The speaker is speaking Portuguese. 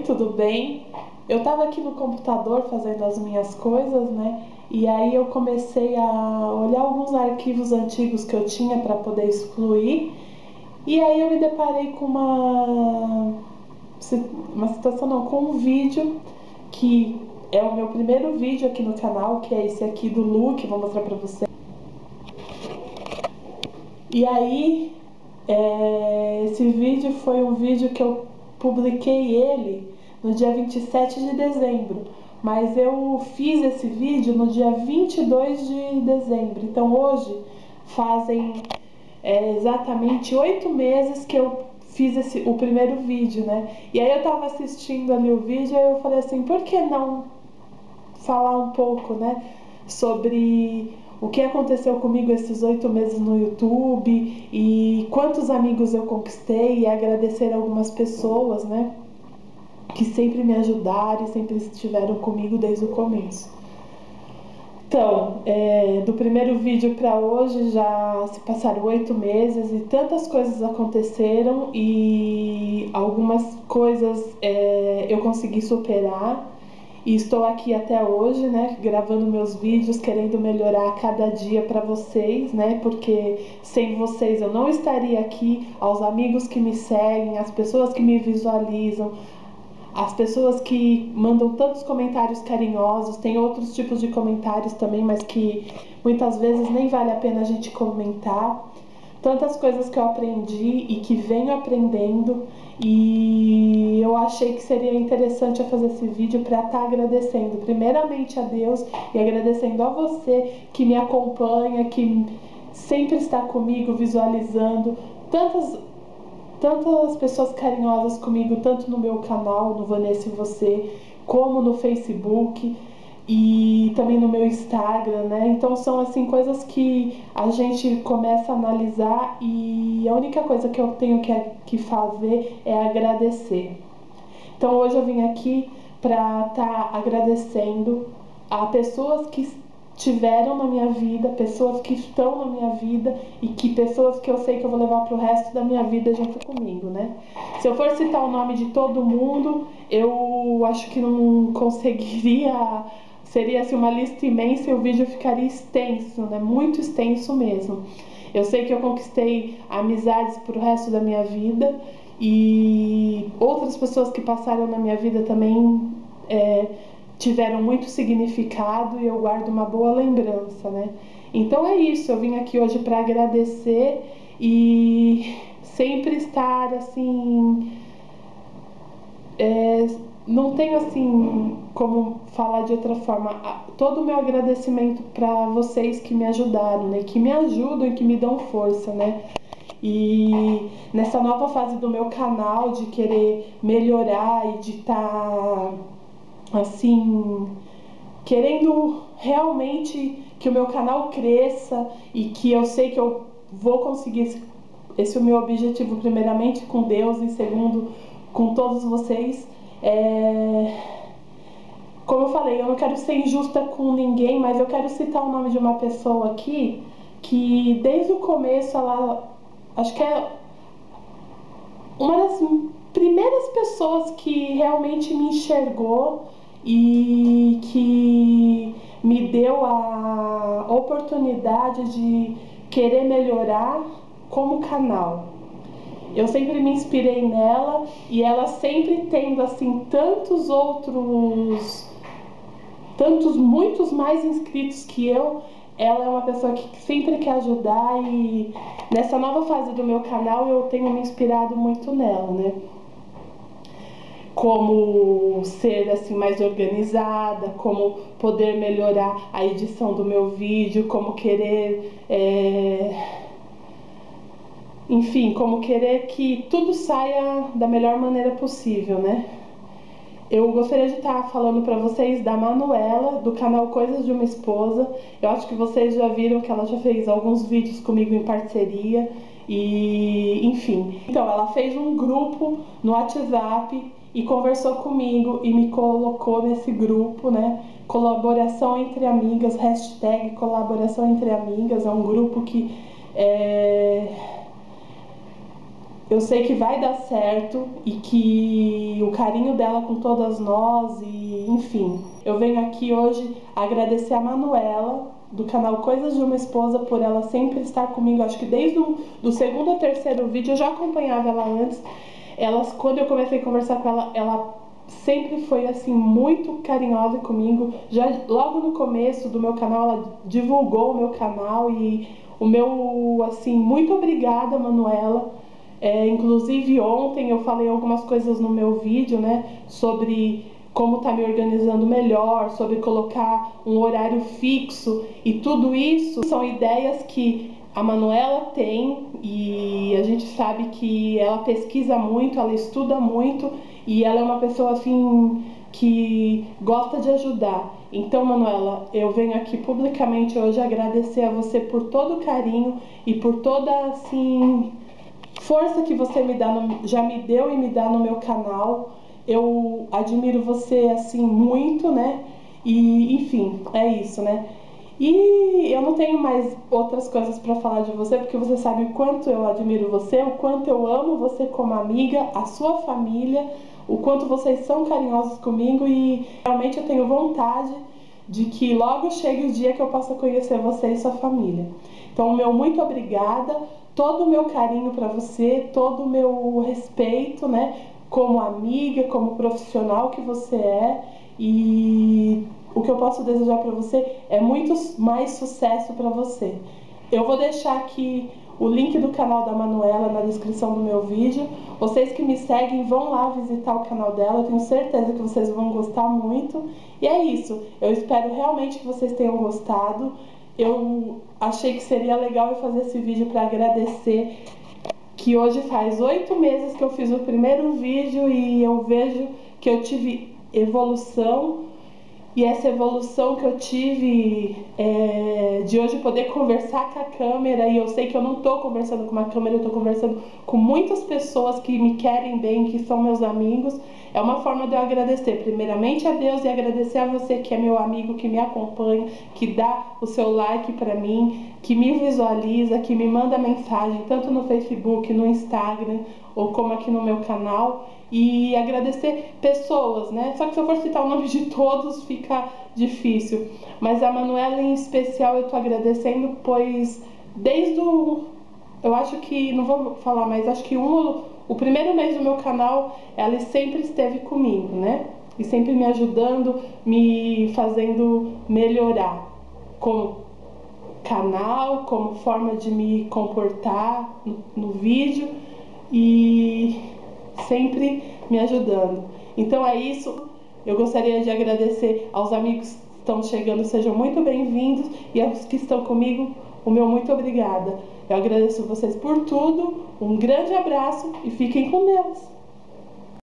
Oi, tudo bem? Eu estava aqui no computador fazendo as minhas coisas, né? E aí eu comecei a olhar alguns arquivos antigos que eu tinha para poder excluir. E aí eu me deparei com uma situação, não, com um vídeo que é o meu primeiro vídeo aqui no canal, que é esse aqui do look, vou mostrar para você. E aí, esse vídeo foi um vídeo que eu publiquei ele no dia 27 de dezembro, mas eu fiz esse vídeo no dia 22 de dezembro, então hoje fazem exatamente 8 meses que eu fiz o primeiro vídeo, né? E aí eu tava assistindo ali o vídeo e eu falei assim, por que não falar um pouco, né, sobre o que aconteceu comigo esses 8 meses no YouTube e quantos amigos eu conquistei, e agradecer algumas pessoas, né, que sempre me ajudaram e sempre estiveram comigo desde o começo. Então, do primeiro vídeo para hoje já se passaram 8 meses e tantas coisas aconteceram e algumas coisas eu consegui superar. E estou aqui até hoje, né, gravando meus vídeos, querendo melhorar a cada dia para vocês, né, porque sem vocês eu não estaria aqui, aos amigos que me seguem, às pessoas que me visualizam, as pessoas que mandam tantos comentários carinhosos, tem outros tipos de comentários também, mas que muitas vezes nem vale a pena a gente comentar. Tantas coisas que eu aprendi e que venho aprendendo, e eu achei que seria interessante eu fazer esse vídeo para estar agradecendo primeiramente a Deus e agradecendo a você que me acompanha, que sempre está comigo visualizando, tantas pessoas carinhosas comigo, tanto no meu canal, no Vanessa e Você, como no Facebook e também no meu Instagram, né? Então são assim coisas que a gente começa a analisar e a única coisa que eu tenho que fazer é agradecer. Então hoje eu vim aqui para estar agradecendo a pessoas que tiveram na minha vida, pessoas que estão na minha vida e que pessoas que eu sei que eu vou levar para o resto da minha vida junto comigo, né? Se eu for citar o nome de todo mundo, eu acho que não conseguiria, seria assim uma lista imensa e o vídeo ficaria extenso, né? Muito extenso mesmo. Eu sei que eu conquistei amizades para o resto da minha vida e outras pessoas que passaram na minha vida também tiveram muito significado e eu guardo uma boa lembrança, né? Então é isso, eu vim aqui hoje para agradecer e sempre estar assim, não tenho assim como falar de outra forma. Todo o meu agradecimento para vocês que me ajudaram, né? Que me ajudam e que me dão força, né? E nessa nova fase do meu canal de querer melhorar e de estar assim querendo realmente que o meu canal cresça e que eu sei que eu vou conseguir esse é o meu objetivo, primeiramente com Deus e segundo com todos vocês. Como eu falei, eu não quero ser injusta com ninguém, mas eu quero citar o nome de uma pessoa aqui que desde o começo ela, acho que é uma das primeiras pessoas que realmente me enxergou e que me deu a oportunidade de querer melhorar como canal. Eu sempre me inspirei nela e ela sempre tendo assim muitos mais inscritos que eu. Ela é uma pessoa que sempre quer ajudar e nessa nova fase do meu canal eu tenho me inspirado muito nela, né? Como ser assim mais organizada, como poder melhorar a edição do meu vídeo, como querer, enfim, como querer que tudo saia da melhor maneira possível, né? Eu gostaria de estar falando para vocês da Manuela, do canal Coisas de uma Esposa. Eu acho que vocês já viram que ela já fez alguns vídeos comigo em parceria e, enfim. Então, ela fez um grupo no WhatsApp e conversou comigo e me colocou nesse grupo, né? Colaboração entre amigas, hashtag colaboração entre amigas. É um grupo que Eu sei que vai dar certo e que o carinho dela com todas nós e enfim. Eu venho aqui hoje agradecer a Manuela, do canal Coisas de uma Esposa, por ela sempre estar comigo. Acho que desde do segundo ou terceiro vídeo, eu já acompanhava ela antes. Quando eu comecei a conversar com ela, ela sempre foi assim muito carinhosa comigo. Já logo no começo do meu canal, ela divulgou o meu canal e o meu, assim, muito obrigada, Manuela. Inclusive ontem eu falei algumas coisas no meu vídeo, né, sobre como tá me organizando melhor, sobre colocar um horário fixo, e tudo isso são ideias que a Manuela tem, e a gente sabe que ela pesquisa muito, ela estuda muito, e ela é uma pessoa assim que gosta de ajudar. Então, Manuela, eu venho aqui publicamente hoje agradecer a você por todo o carinho e por toda assim força que você já me deu e me dá no meu canal. Eu admiro você assim muito, né? E enfim, é isso, né? E eu não tenho mais outras coisas para falar de você, porque você sabe o quanto eu admiro você, o quanto eu amo você como amiga, a sua família, o quanto vocês são carinhosos comigo, e realmente eu tenho vontade de que logo chegue o dia que eu possa conhecer você e sua família. Então, meu muito obrigada, todo o meu carinho para você, todo o meu respeito, né, como amiga, como profissional que você é, e o que eu posso desejar para você é muito mais sucesso para você. Eu vou deixar aqui o link do canal da Manuela na descrição do meu vídeo. Vocês que me seguem, vão lá visitar o canal dela, eu tenho certeza que vocês vão gostar muito. E é isso, eu espero realmente que vocês tenham gostado. Eu achei que seria legal eu fazer esse vídeo para agradecer, que hoje faz 8 meses que eu fiz o primeiro vídeo e eu vejo que eu tive evolução. E essa evolução que eu tive de hoje poder conversar com a câmera, e eu sei que eu não estou conversando com uma câmera, eu estou conversando com muitas pessoas que me querem bem, que são meus amigos, é uma forma de eu agradecer primeiramente a Deus e agradecer a você que é meu amigo, que me acompanha, que dá o seu like para mim, que me visualiza, que me manda mensagem tanto no Facebook, no Instagram ou como aqui no meu canal. E agradecer pessoas, né? Só que se eu for citar o nome de todos fica difícil. Mas a Manuela em especial eu tô agradecendo, pois desde eu acho que, não vou falar, mas acho que o primeiro mês do meu canal, ela sempre esteve comigo, né? E sempre me ajudando, me fazendo melhorar como canal, como forma de me comportar no vídeo, e sempre me ajudando. Então é isso, eu gostaria de agradecer aos amigos que estão chegando, sejam muito bem-vindos, e aos que estão comigo, o meu muito obrigada. Eu agradeço vocês por tudo, um grande abraço e fiquem com Deus.